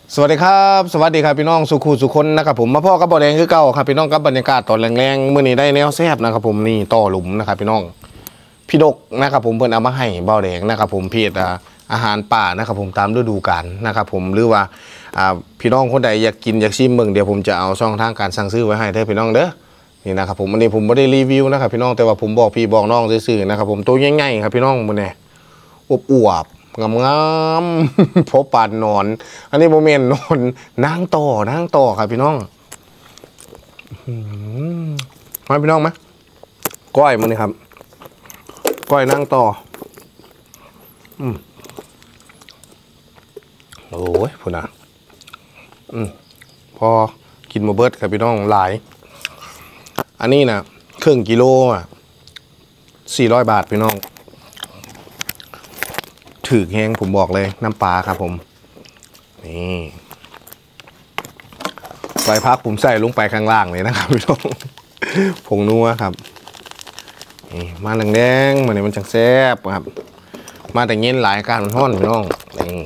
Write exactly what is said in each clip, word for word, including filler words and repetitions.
สวัสดีครับสวัสดีครับพี่น้องสุขุสุคนนะครับผมมาพ่อกับบ่อแดงคือเก่าครับพี่น้องกับบรรยากาศตอนแรงๆเมื่อนี้ได้แนวแซ่บนะครับผมนี่ต่อหลุมนะครับพี่น้องพี่ดกนะครับผมเพิ่นเอามาให้บ่อแดงนะครับผมเพียรอาหารป่านะครับผมตามฤดูกาลนะครับผมหรือว่าพี่น้องคนใดอยากกินอยากชิมเบิ่งเดี๋ยวผมจะเอาช่องทางการสั่งซื้อไว้ให้ได้พี่น้องเด้อนี่นะครับผมอันนี้ผมไม่ได้รีวิวนะครับพี่น้องแต่ว่าผมบอกพี่บอกน้องซื่อๆนะครับผมตัวง่ายๆครับพี่น้องมื้อนี้อวบงามงามพบปานนอนอันนี้โมเมนต์นอนนั่งต่อนั่งต่อครับพี่น้องมาพี่น้องไหมก้อยมันนี่ครับก้อยนั่งต่ออืมโอ้ยพูดนะอืมพอกินมาเบิดครับพี่น้องหลายอันนี้นะครึ่งกิโลอ่ะสี่ร้อยบาทพี่น้องถือแห้งผมบอกเลยน้ำปลาครับผมนี่ใบพักผมใส่ลงไปข้างล่างเลยนะครับพี่น้องผงนัวครับนี่มาแดงๆมันนี่มันจังแซ่บครับมาแต่เงี้ยหลายการมันห้อนพี่น้องนี่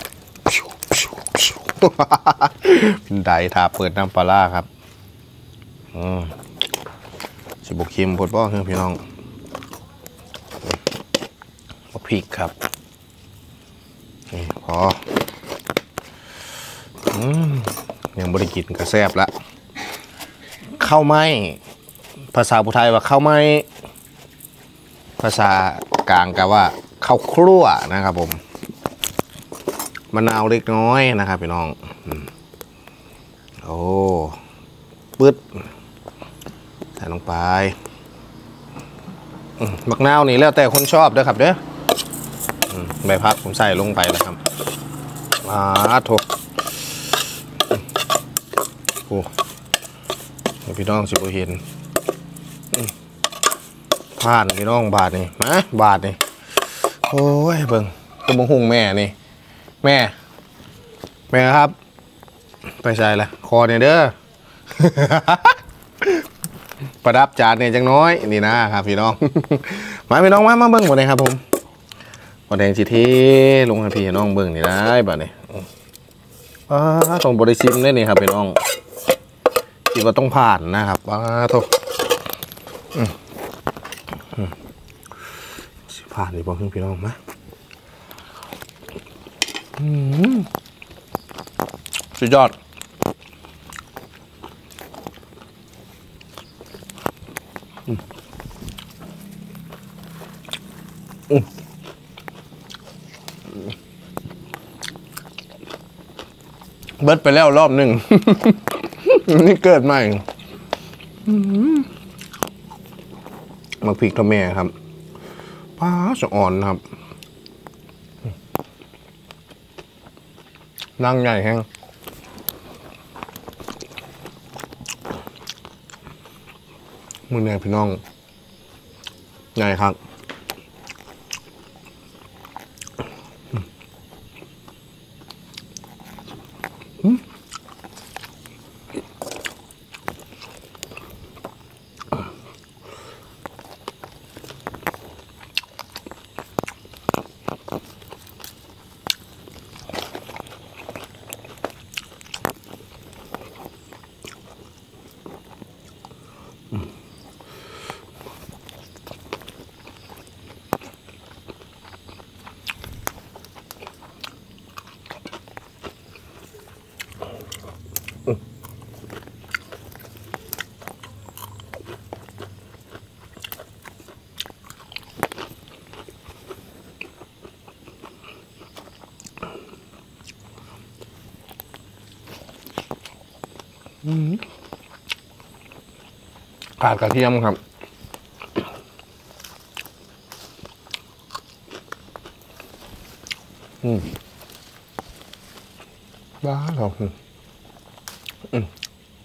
เป็นไดทาเปิดน้ำปลาครับอืมสิบุกคิมพดบ่อคือพี่น้องพริกครับนี่พออืมยังบริกินกระแซบละข้าวไหม้ภาษาพุทธไทยว่าข้าวไหม้ภาษากลางก็ว่าข้าวครั่วนะครับผมมะนาวเล็กน้อยนะครับพี่น้องโอ้ปึ๊ดใส่ลงไปมักนาวนี่แล้วแต่คนชอบเด้อครับเด้อใบพักผมใส่ลงไปแล้วครับอ่าถูกโอ้พี่น้องสิบเห็นผ่านพี่น้องบาทนี่มาบาทนี่โอ้ยเบิ่งตัวบังหุงแม่นี่แม่แม่ครับไปใส่ละคอเนี่ยเด้อประดับจานเนี่ยจังน้อยนี่นะครับพี่น้องมาพี่น้องมามาเบิ่งหมดเลยครับผมบ่อแดงสิเทลงให้พี่น้องเบิ่งนี่ได้บ่เนี่ยป้าต้องบริซิมได้นี่ครับพี่น้องที่ว่าต้องผ่านนะครับป้าโทษสิผ่านดีบ่พี่น้องมาสุดยอดเบิดไปแล้วรอบหนึ่ง นี่เกิดใหม่มักพริกทอดแม่ครับป้าสะอ่อนครับนั่งใหญ่แห้งมือเนี่ยพี่น้องใหญ่ครับขาดกระเทียมครับอืมบ้าเหรออืม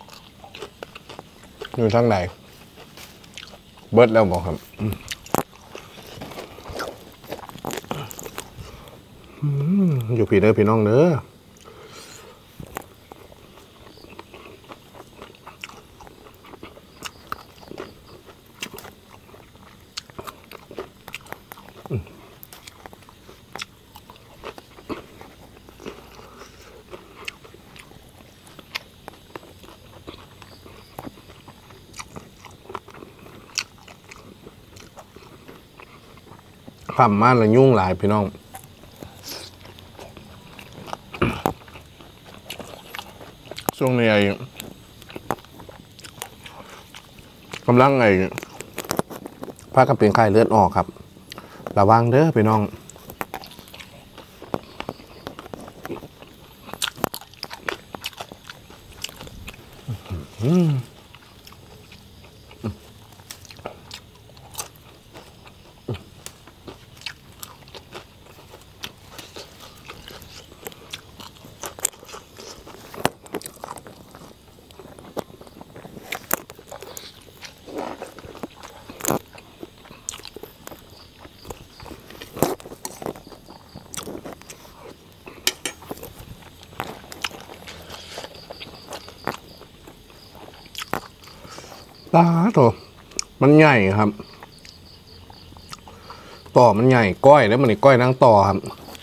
อยู่ทางไหนเบิร์ดแล้วบอกครับอยู่พี่เด้อพี่น้องเด้อคำมาแล้วยุ่งหลายพี่น้องช่วงนี้ไอ้กำลังไอ้พากันเป็นไข้เลือดออกครับระวังเด้อพี่น้องอืมปลาตัวมันใหญ่ครับต่อมันใหญ่ก้อยแล้วมันอีกก้อยนั่งต่อครับ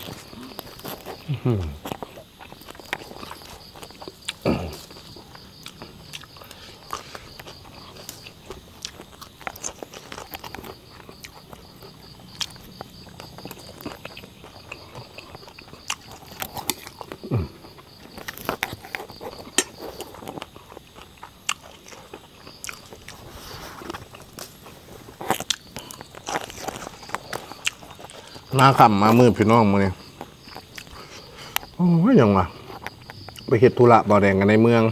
มาขำมามือพี่น้องมาเนี่ยโอ้ยยังวะไปเฮ็ดธุระบ่อแดงกันในเมือง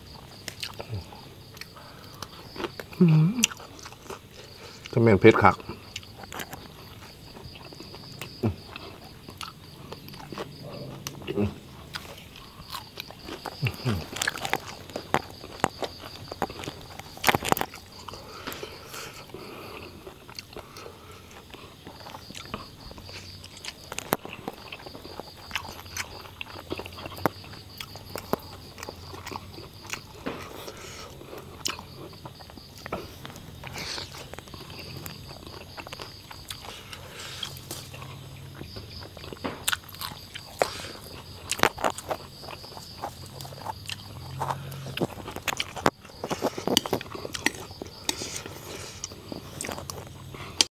จะเป็นเพชรคัก